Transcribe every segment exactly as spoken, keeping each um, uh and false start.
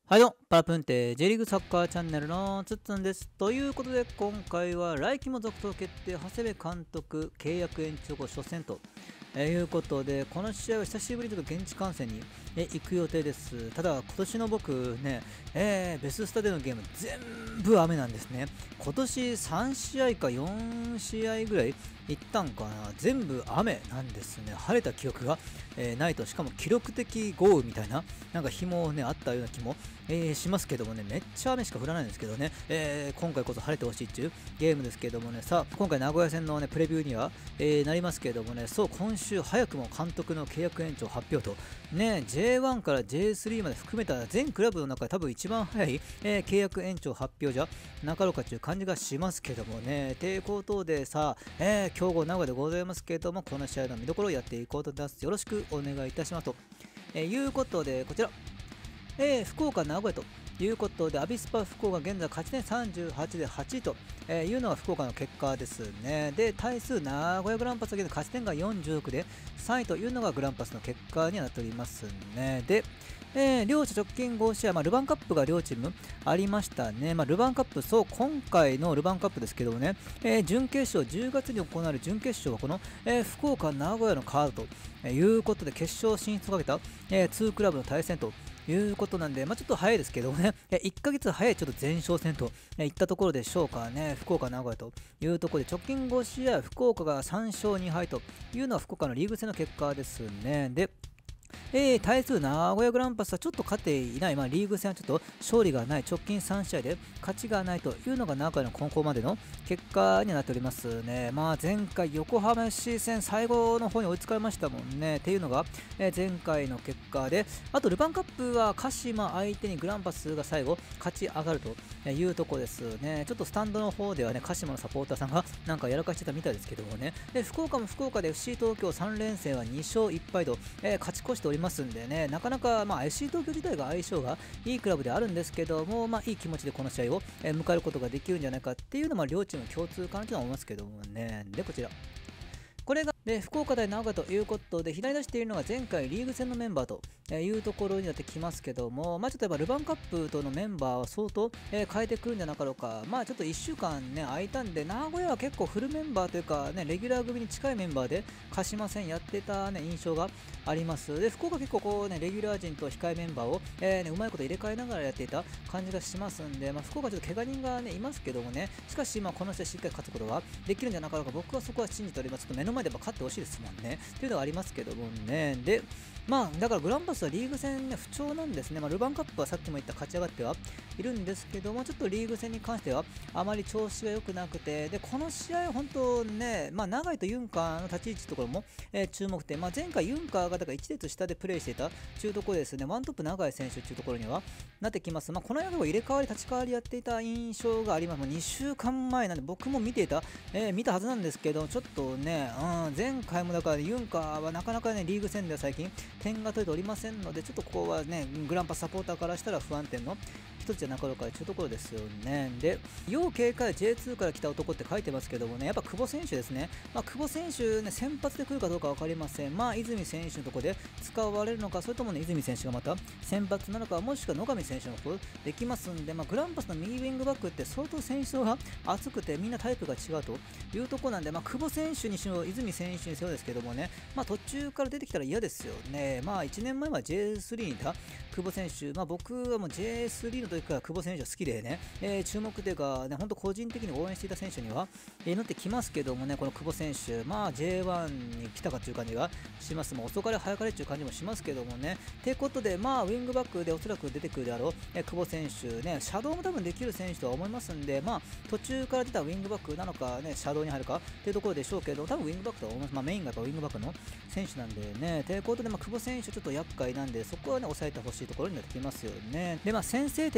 はいどうも、パラプンテ J リーグサッカーチャンネルのつっつんです。ということで、今回は来季も続投決定、長谷部監督契約延長後初戦と、えー、いうことで、この試合は久しぶりにちょっと現地観戦に、えー、行く予定です。ただ、今年の僕ね、えー、ベススタでのゲーム全部雨なんですね。今年さんしあいかよんしあいぐらい行ったんかな、全部雨なんですね。晴れた記憶が、えー、ないと、しかも記録的豪雨みたいな、なんか日もね、あったような気も、えー、しますけどもね、めっちゃ雨しか降らないんですけどね、えー、今回こそ晴れてほしいっていうゲームですけどもね、さあ、今回名古屋戦のね、プレビューには、えー、なりますけどもね、そう、今週早くも監督の契約延長発表と、ね、ジェイワン から ジェイスリー まで含めた全クラブの中で多分一番早い、えー、契約延長発表じゃなかろうかという感じがしますけどもね、抵抗等でさあ、えー、強豪名古屋でございますけども、この試合の見どころをやっていこうと思います。よろしくお願いいたしますと、えー、いうことで、こちら、えー、福岡、名古屋ということで、アビスパ福岡現在勝ち点さんじゅうはちではちいというのが福岡の結果ですね。で、対数名古屋グランパスは現在勝ち点がよんじゅうろくでさんいというのがグランパスの結果になっておりますね。で、えー、両者直近ご試合、まあ、ルヴァンカップが両チームありましたね。まあ、ルヴァンカップ、そう、今回のルヴァンカップですけどもね、えー、準決勝、じゅうがつに行われる準決勝はこの、えー、福岡、名古屋のカードということで、決勝進出をかけた、えー、にクラブの対戦ということなんで、まあ、ちょっと早いですけどもね、いっかげつ早いちょっと前哨戦といったところでしょうかね、福岡、名古屋というところで、直近ご試合、福岡がさんしょうにはいというのは福岡のリーグ戦の結果ですね。で、えー、対する名古屋グランパスはちょっと勝っていない、まあ、リーグ戦はちょっと勝利がない、直近さんしあいで勝ちがないというのが名古屋の今後までの結果になっておりますね。まあ、前回、横浜 エフシー 戦、最後の方に追いつかれましたもんね。っていうのが、えー、前回の結果で、あとルヴァンカップは鹿島相手にグランパスが最後勝ち上がるというところですね。ちょっとスタンドの方ではね、鹿島のサポーターさんがなんかやらかしてたみたいですけどもね。で、福岡も福岡で エフシー 東京さん連戦はにしょういっぱいと、えー、勝ち越しておりますんでね、なかなか、まあ、エフシー 東京自体が相性がいいクラブであるんですけども、まあ、いい気持ちでこの試合を、えー、迎えることができるんじゃないかっていうのは、まあ、両チーム共通かなとは思いますけどもね。で、こちら。これがで福岡対名古屋ということで、左出しているのが前回リーグ戦のメンバーというところになってきますけども、まあ、ちょっとやっぱルヴァンカップとのメンバーは相当、えー、変えてくるんじゃなかろうか。まあちょっといっしゅうかんね、空いたんで、名古屋は結構フルメンバーというか、ね、レギュラー組に近いメンバーで鹿島戦やってた、ね、印象があります。で、福岡結構こうね、レギュラー陣と控えメンバーを、えーね、うまいこと入れ替えながらやっていた感じがしますんで、まあ、福岡ちょっと怪我人がね、いますけどもね、しかし、まあこの試合しっかり勝つことができるんじゃなかろうか。僕はそこは信じております。ちょっと目の前でやっぱ勝ってほしいですもんね。っていうのがありますけどもね。で、まあ、だからグランパスはリーグ戦、ね、不調なんですね。まあ、ルヴァンカップはさっきも言った勝ち上がってはいるんですけども、ちょっとリーグ戦に関してはあまり調子が良くなくて、で、この試合、本当ね、まあ、長井とユンカーの立ち位置のところも、えー、注目点、まあ、前回ユンカーがだからいち列下でプレーしていたというところですね、ワントップ長井選手というところにはなってきます。まあ、この間は入れ替わり、立ち替わりやっていた印象があります。まあ、にしゅうかんまえなんで、僕も見ていた、えー、見たはずなんですけど、ちょっとね、うん、前回もだからユンカーはなかなかね、リーグ戦では最近、点が取れておりませんので、ちょっとここはね、グランパスサポーターからしたら不安定の一つじゃなかろうかというところですよね。で、要警戒 ジェイツー から来た男って書いてますけどもね、やっぱ久保選手ですね。まあ、久保選手ね、先発で来るかどうか分かりません。まあ、泉選手のところで使われるのか、それともね、泉選手がまた先発なのか、もしくは野上選手の方できますんで、まあ、グランパスの右ウィングバックって相当選手層が厚くて、みんなタイプが違うというところなんで、まあ、久保選手にしろ、泉選手にしろですけどもね、まあ、途中から出てきたら嫌ですよね。まあ、いちねんまえは ジェイスリー にいた久保選手、まあ、僕はもう ジェイスリー の時から久保選手は好きでね、えー、注目というか、ね、本当個人的に応援していた選手には、えー、なってきますけどもね、この久保選手、まあ ジェイワン に来たかという感じがします。まあ、遅かれ早かれという感じもしますけどもね。ということで、まあ、ウィングバックでおそらく出てくるであろう、えー、久保選手、ね、シャドウも多分できる選手とは思いますんで、まあ、途中から出たウィングバックなのか、ね、シャドウに入るかというところでしょうけど、多分ウィングバックとは思います。まあ、メインがやっぱウィングバックの選手なんでね。ということで、まあ、久保選手ちょっと厄介なんで、そこはね、抑えてほしいところになってきますよね。で、まあ、先制点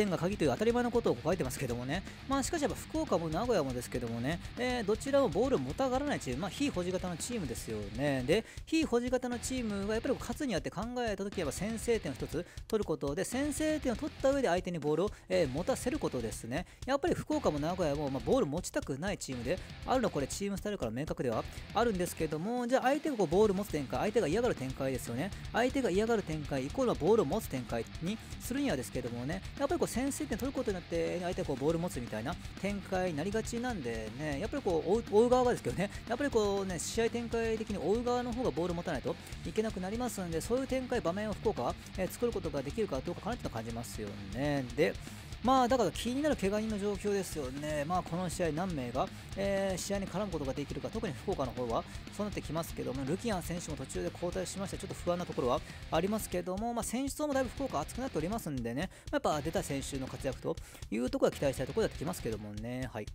点が鍵という当たり前のことを書いてますけどもね、まあ、しかしやっぱ福岡も名古屋もですけどもね、えー、どちらもボールを持たがらないチーム、まあ、非保持型のチームですよね。で、非保持型のチームがやっぱり勝つにあって考えたときは先制点を一つ取ることで、先制点を取った上で相手にボールを、えー、持たせることですね。やっぱり福岡も名古屋も、まあ、ボール持ちたくないチームであるのはこれチームスタイルから明確ではあるんですけども、じゃあ相手がこうボールを持つ展開、相手が嫌がる展開ですよね。相手が嫌がる展開イコールはボールを持つ展開にするにはですけどもね、やっぱりこう先制点取ることによって相手がこうボールを持つみたいな展開になりがちなんでね、やっぱりこう追う、追う側がですけどね、やっぱりこうね、試合展開的に追う側の方がボールを持たないといけなくなりますんで、そういう展開、場面を福岡は、えー、作ることができるかどうかかなと感じますよね。で、まあだから気になる怪我人の状況ですよね。まあこの試合何名が、えー、試合に絡むことができるか、特に福岡の方はそうなってきますけども、ルキアン選手も途中で交代しまして、ちょっと不安なところはありますけども、まあ、選手層もだいぶ福岡熱くなっておりますんでね、まあ、やっぱ出た選手の活躍というところは期待したいところになってきますけどもね。はい。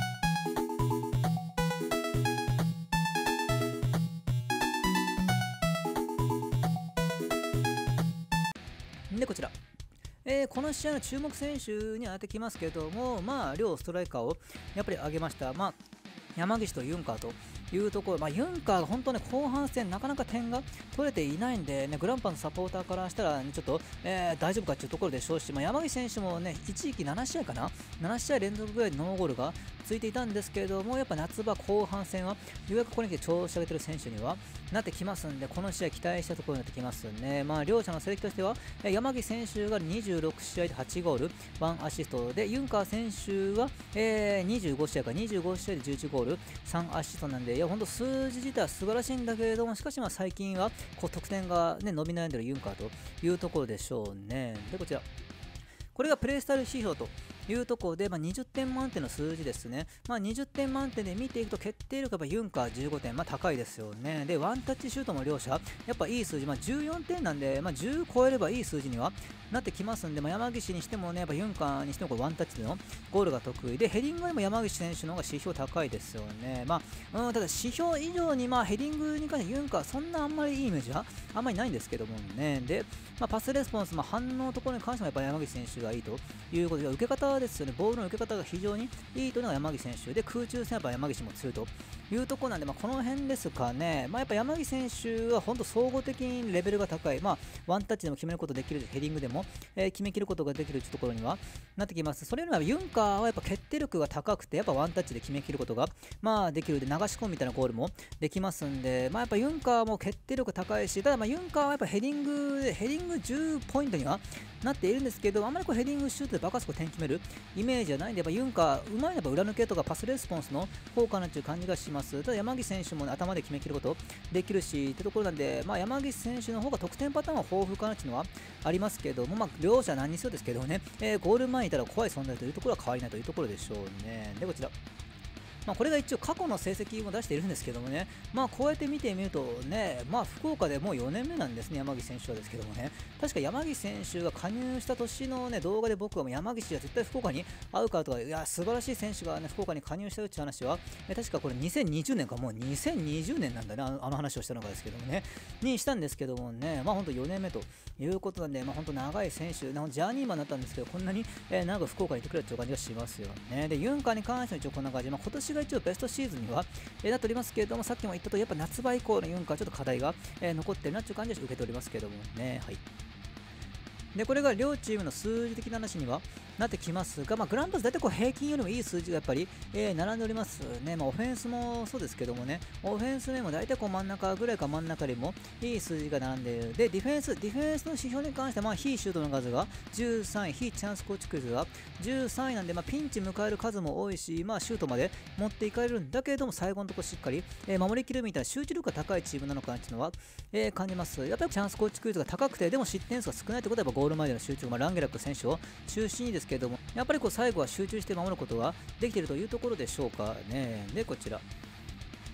で、こちら。えー、この試合の注目選手に当てきますけれども、まあ、両ストライカーをやっぱり上げました。まあ、山岸とユンカーというところ、まあ、ユンカーが本当ね、後半戦なかなか点が取れていないんで、ね、グランパのサポーターからしたら、ね、ちょっと、えー、大丈夫かというところでしょうし、まあ、山岸選手もね、一時期ななしあいかな、ななしあい連続ぐらいでノーゴールがついていたんですけれども、やっぱ夏場後半戦は、ようやくここに来て調子上げてる選手にはなってきますんで、この試合期待したところになってきますね。まあ、両者の成績としては、山岸選手がにじゅうろくしあいではちゴール、いちアシストで、ユンカー選手は、えー、にじゅうごしあいかにじゅうごしあいでじゅういちゴール、さんアシストなんで、いや、ほんと数字自体は素晴らしいんだけれども、しかしまあ最近はこう得点が、ね、伸び悩んでるユンカーというところでしょうね。で、こちら。これがプレイスタイル指標というところで、まあ、にじゅってん満点の数字ですね。まあ、にじゅってん満点で見ていくと決定力がユンカーじゅうごてん、まあ、高いですよね。で、ワンタッチシュートも両者、やっぱいい数字、まあ、じゅうよんてんなんで、まあ、じゅう超えればいい数字にはなってきますんで、まあ、山岸にしてもね、やっぱユンカーにしてもこれワンタッチでのゴールが得意で、ヘディングでも山岸選手の方が指標高いですよね。まあ、うん、ただ指標以上に、まあ、ヘディングに関してユンカー、そんなあんまりいいイメージはあんまりないんですけどもね。で、まあ、パスレスポンス、まあ、反応のところに関してもやっぱり山岸選手がいいということで、受け方ですよね、ボールの受け方が非常にいいというのが山岸選手で、空中戦はやっぱ山岸も強いというところなんで、まあ、この辺ですかね。まあ、やっぱ山岸選手は本当総合的にレベルが高い、まあ、ワンタッチでも決めることできる、ヘディングでも、えー、決めきることができるというところにはなってきます。それよりもユンカーはやっぱ決定力が高くて、やっぱワンタッチで決めきることが、まあ、できるで、流し込むみたいなゴールもできますんで、まあ、やっぱユンカーも決定力高いし、ただまあユンカーはやっぱヘディングで、ヘディングじゅうポイントにはなっているんですけど、あんまりこうヘディングシュートでバカスコ点決めるイメージはないんで、やっぱユンカー、うまいのはやっぱ裏抜けとかパスレスポンスの効果なという感じがします。ただ山岸選手も、ね、頭で決めきることできるしってところなんで、まあ、山岸選手の方が得点パターンは豊富かなっていうのはありますけども、まあ、両者何にせよですけどね、えー、ゴール前にいたら怖い存在というところは変わりないというところでしょうね。で、こちら。まあ、これが一応過去の成績も出しているんですけどもね、まあ、こうやって見てみるとね、まあ、福岡でもうよねんめなんですね、山岸選手はですけどもね、確か山岸選手が加入した年の、ね、動画で僕はもう山岸は絶対福岡に会うからとか、いや、素晴らしい選手が、ね、福岡に加入したよっていう話は、え確かこれにせんにじゅうねんか、もうにせんにじゅうねんなんだね、あの、あの話をしたのがですけどもね、にしたんですけどもね、まあ、本当よねんめということなんで、まあ、本当長い選手、ジャーニーマンだったんですけど、こんなに、えー、長く福岡にいてくれという感じがしますよね。で、ユンカーに関しては一応こんな感じで、まあ、今年が一応ベストシーズンには、えー、なっておりますけれども、さっきも言ったとおり、やっぱ夏場以降のユンカーちょっと課題が、えー、残ってるなという感じで受けておりますけどもね。はい。で、これが両チームの数字的な話にはなってきますが、まあ、グランパス大体こう平均よりもいい数字がやっぱり、えー、並んでおりますね。まあ、オフェンスもそうですけどもね、オフェンス面も大体こう真ん中ぐらいか真ん中よりもいい数字が並んでいる。で、ディフェンス、ディフェンスの指標に関しては、まあ、非シュートの数がじゅうさんい、非チャンス構築率がじゅうさんいなんで、まあ、ピンチ迎える数も多いし、まあ、シュートまで持っていかれるんだけれども、最後のところしっかり、えー、守りきるみたいな集中力が高いチームなのかなっていうのは、えー、感じます。やっぱりチャンス構築率が高くて、でも失点数が少ないということは、やっぱゴール前での集中、まあ、ランゲラック選手を中心にですけれども、やっぱりこう最後は集中して守ることができているというところでしょうかね。で、こちら。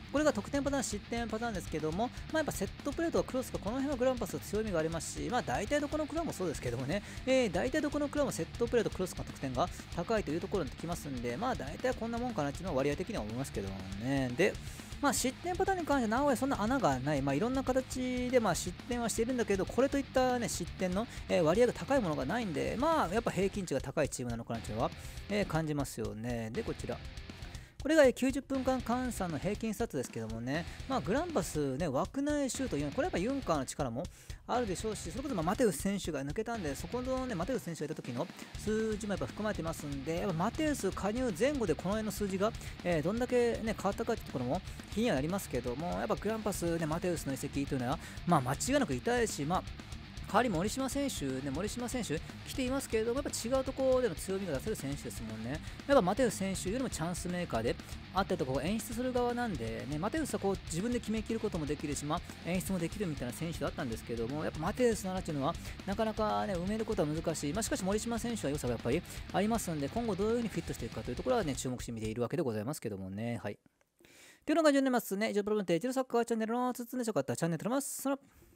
これが得点パターン、失点パターンですけども、まあ、やっぱセットプレーとかクロスか、この辺はグランパス強みがありますし、まあ、大体どこのクラブもそうですけどもね、えー、大体どこのクラブもセットプレーとクロスの得点が高いというところになってきますんで、まあ、大体こんなもんかなっていうのは割合的には思いますけどもね。で、まあ、失点パターンに関しては、名古屋そんな穴がない、まあ、いろんな形でまあ失点はしているんだけど、これといった、ね、失点の、えー、割合が高いものがないんで、まあ、やっぱ平均値が高いチームなのかなというのは、えー、感じますよね。で、こちら。これがきゅうじゅっぷんかん換算の平均スタッツですけどもね、まあ、グランパス、ね、枠内シュートいうの、これやっぱユンカーの力もあるでしょうし、それこそまあマテウス選手が抜けたんで、そこの、ね、マテウス選手がいた時の数字もやっぱ含まれてますんで、やっぱマテウス加入前後でこの辺の数字が、えー、どんだけ、ね、変わったかというところも気にはなりますけども、やっぱグランパス、ね、マテウスの移籍というのは、まあ、間違いなく痛いし、まあ代わり森島選手、ね、森島選手来ていますけれども、やっぱ違うところでの強みが出せる選手ですもんね。やっぱマテウス選手よりもチャンスメーカーであったりとこう演出する側なんで、ね、マテウスはこう自分で決めきることもできるし、まあ、演出もできるみたいな選手だったんですけども、やっぱマテウスの穴というのはなかなか、ね、埋めることは難しい。まあ、しかし森島選手は良さがやっぱりありますんで、今後どういうふうにフィットしていくかというところは、ね、注目して見ているわけでございますけどもね。はい。というのが順になりますね。以上、プロブンテージのサッカーチャンネルのつつんでしょうかったチャンネル登録ます。